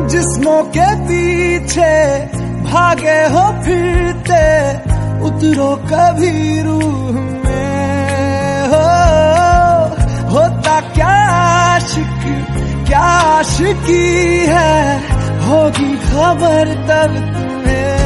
जिस्मों के पीछे भागे हो फिरते, उतरो कभी रूह में। होता क्या आशिक क्या आशिकी है, होगी खबर तब तुम्हें।